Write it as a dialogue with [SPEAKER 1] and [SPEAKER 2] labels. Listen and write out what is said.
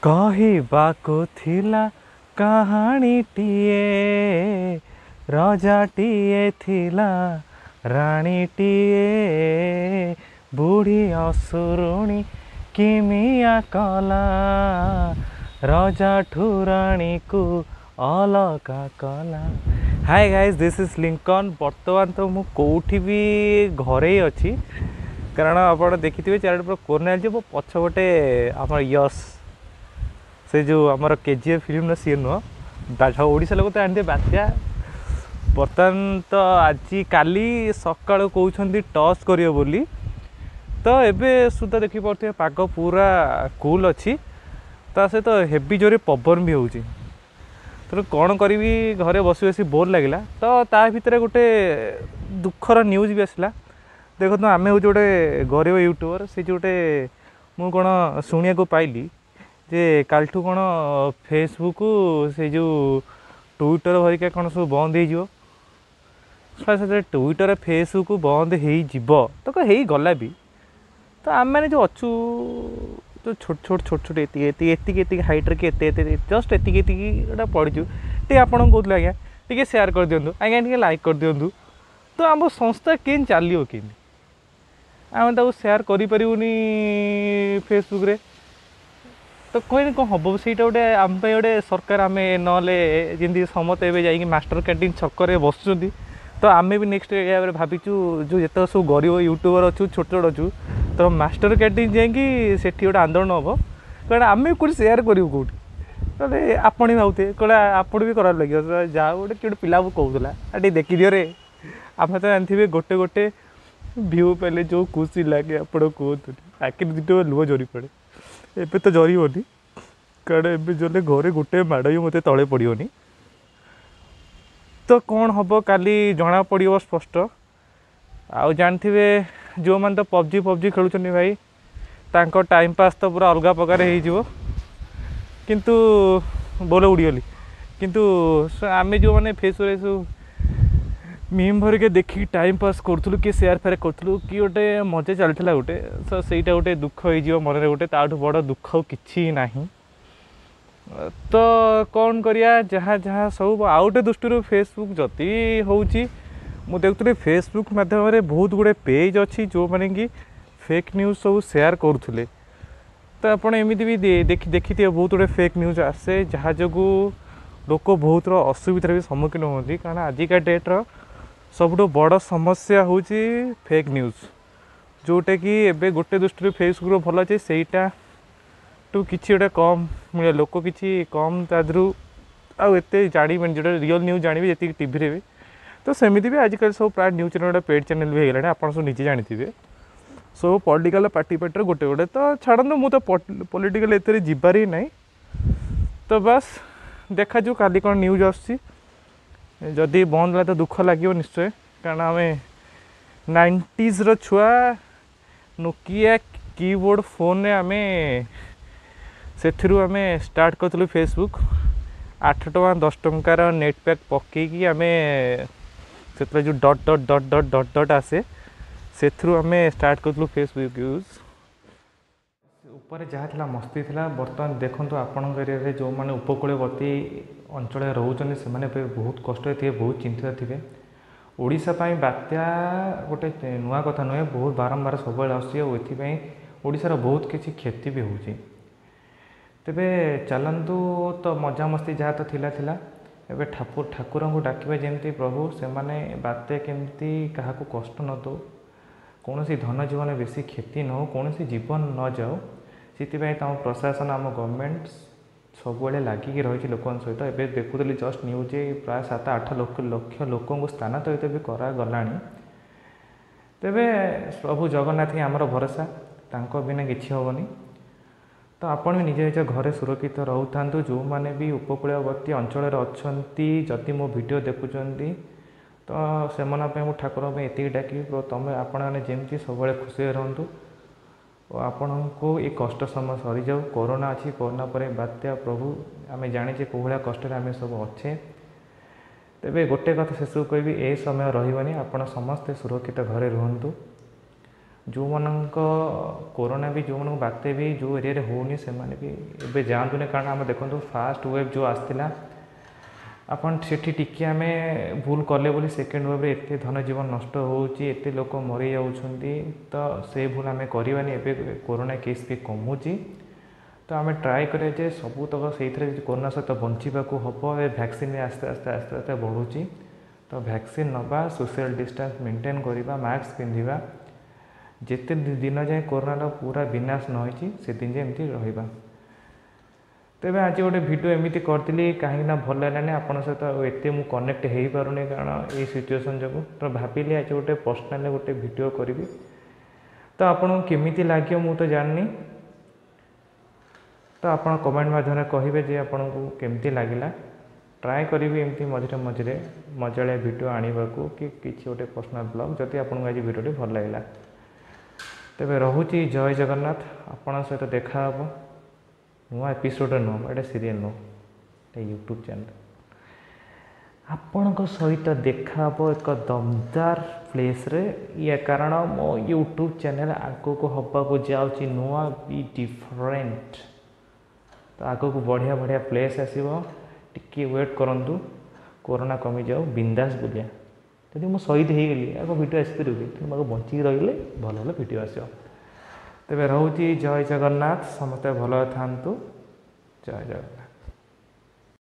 [SPEAKER 1] कहबाको थिला कहानीटिए रजाटिए थिला राणीटिए बुढ़ी असुरुणी किमिया कला रजा ठुराणी को अलगा कला। Hi guys this is Lincoln. बर्तमान तो मु कौटी भी घरे अच्छी कारण आप देखिए चार कोरोना जो पछपटे आम यश से जो आमर केजीएफ फिल्म सी नुह ओडिशा लोक तो आनी बात्या बर्तमान तो आज काली सकाल कहते टॉस करियो बोली तो एबे सुधा देखी पारे पाग पूरा कूल अच्छी ता सहित तो हेवी जोरे पवन भी होची तो कौन करी घरे बसी बसी बोर लगे तो ता भितर गोटे दुखर न्यूज भी आसला। देखो तो आम हूँ गोटे गरीब यूट्यूबर से गोटे मु कौन शुणा को पाइली जे कालठू कौन फेसबुक से जो ट्विटर भरिका कौन सब बंद हो ट्विटर फेसबुक बंद हो तो कहीं गला भी तो आम मैंने जो अच्छू तो छोट छोट छोट छोट एति हाइट्रे कि जस्ट एति पढ़ी टे आपको कहते आज्ञा टे सेयार कर दिंतु आज्ञा टे लाइक कर दिंतु तो आम संस्था के चलो कि आम सेयार करूनी फेसबुक रे तो कहीं कौन हम से गोटे आम गोटे सरकार आम ना समस्त ए मास्टर कैंटीन छक बस तो आम भी नेक्स्ट भाविचु जो जिते सब गरीब यूट्यूबर अच्छु छोट छोट अच्छु तो मास्टर कैंटीन जाकि से गोटे आंदोलन हम कारण आम कौट सेयार करूँ कौटी कहते आपण भावते कहला आपण भी करार लगे जा गोटे कि पिला कहूला टे देखी दियो रे आम तो जानते गोटे गोटे भ्यू पाइले जो खुशी लगे आप कहतु आखिर दुटे लुह झरी पड़े एबे तो जरबनी कारण एबे जले घरे गोटे माड़ भी मत तले पड़ोनी तो कौन हम काली जना पड़ो स्पष्ट आउ जानते जो मैंने तो पबजी पबजी खेलुं भाई तांको टाइम पास तो पूरा अलग प्रकार हो किंतु बोल उड़ीगली किंतु आम जो मैंने फेसबुक सब मीम भरिके देखी टाइम पास करूँ कि सेयार फेयर करूँ कि गोटे मजा चलता गोटे तो सहीटा गोटे दुख हो मन गोटे ताठू बड़ दुख कि ना तो कौन करिया जहाँ जहाँ सब आउ गोटे दृष्टि फेसबुक जति हूँ मु देखुली फेसबुक माध्यम बहुत गुड़े पेज अच्छी जो मैंने कि फेक न्यूज सब सेयार करुले तो आपड़ एमती भी देखी थे बहुत गुड़े फेक न्यूज आसे जहाँ जो लोक बहुत असुविधार भी सम्मुखीन होती कारण आजिका डेट्र सबुठ बड़ समस्या हूँ फेक न्यूज जोटा कि एबे गोटे दृष्टि फेसबुक भल अच्छे सहीटा टू कि गोटे कम मिले लोक कि कम तादू आते जानवे जो रियल न्यूज जानवे जी टी भी तो सेमती भी आजिकल सब प्राय न्यूज चैनल पेड चैनल भी होगा आप सब निजे जानते सब पॉलिटिकल पार्टी पार्टी गोटे गोटे तो छाड़ू मुझे पॉलिटिकल एत जीवार ही ना तो बस देखा जो काली कौन न्यूज आसी जदि बंद है तो दुख लगे निश्चय कारण आम 90s छुआ नोकिया कीबोर्ड फोन आम से आम स्टार्ट करूँ फेसबुक 8 टଙ୍କା 10 टंकार नेट पैक पकईकि आम से जो डट डट डट डट डट डट आसे से आम स्टार्ट करूँ फेसबुक यूज ऊपर जहाँ मस्ती थी बर्तमान देखो आपण एरिया जो मैंने उपकूलवर्ती अंचल रोचन से बहुत कष्ट थे बहुत चिंतित थे ओडिशा बात्या गोटे नुआ कथा नुहे बहुत बारंबार सब आसार बहुत किसी क्षति भी हो तेबे चलतु तो मजामस्ती जहाँ तो थिला थिला एबे ठाकुर को डाकिबा जेमती प्रभु से माने बात्या केमती क्या कष्ट न दो कौन धन जीवन बेसी क्षति न हो कौन जीवन न जाओ से प्रशासन आम गवर्नमेंट सब लगिकी रही लोक सहित एवं देखुली जस्ट न्यूज प्राय 7-8 लक्ष लोक स्थानांतरित भी करागला तेबे प्रभु जगन्नाथ ही आमर भरोसा तांको बिना किसी हेनी तो आपण भी निजे निज घरे सुरक्षित रोता जो मैंने भी उपकूलवर्ती अंचल अच्छा जदि मो वीडियो देखुंत तो से ठाकुर ये डाक तुम आपण मैंने सब खुशी रुँ और आपण को ये कष्ट समय सरी जाऊ कोरोना अच्छी कोरोना पर बात्या प्रभु आम जाने कौ भाया कष्ट आम सब अच्छे तेबे गोटे कथा शेष कहबी ए समय रही आप समस्ते सुरक्षित घरे रुहतु जो मानक कोरोना भी जो मानक बात्या भी जो एरिया होनी से भी एबे जातुनि कारण आम देखो फास्ट वेव जो आसला आपन सेठी टिके आम भूल कले बोली सेकेंड वेव एत धन जीवन नष्ट होते लोक मरी जाउछंती तो से भूल आम करवानी एबे कोरोना केस भी कमुची तो आम ट्राए करें जे सबू तक से कोरोना सहित बंचवाक हम ए वैक्सीन आस्ते आस्ते आस्ते आस्ते बढ़ुची तो वैक्सीन नवा सोशल डिस्टेंस मेंटेन करवा मास्क पिंधा जिते दिन जाए कोरोना पूरा विनाश न होती से दिन जाए एमती रहा तेज आज गोटे भिड एमती करी कहीं भल लगे आप सहित एत मुझे कनेक्ट हो पारे कारण ये सिचुएसन जो तो भाविली आज गोटे पर्सनाल गोटे भिड करी तो आपको केमी लगे मुझे तो जाननी तो आप कमेंट माध्यम कहे जे आपन को केमती लगिला ट्राए करी एमती मझे मझे मजालिया भिड आने को कि किसी गोटे पर्सनाल ब्लॉग जदि आपको आज भिडियो भल लगा तेरे रोचे जय जगन्नाथ आपण सहित देखा नुआ एपिसोड नुह एटा सीरियल नुह यूट्यूब चैनल आपण सहित देखा एक दमदार प्लेस रे या कारण मो यूट्यूब चैनल आगो को हवा को जाऊँगी नुआ बी डिफरेंट तो आग को बढ़िया बढ़िया प्लेस आसो टिके वेट करूँ कोरोना कमी जाओ बिंदास बुलिया जब मुझे शहीद हो गली आग भिड आसपारि कि मो बंचिक रही भल भल भिड आस तेरे रोचे जय जगन्नाथ समस्त भल था जय जगन्नाथ।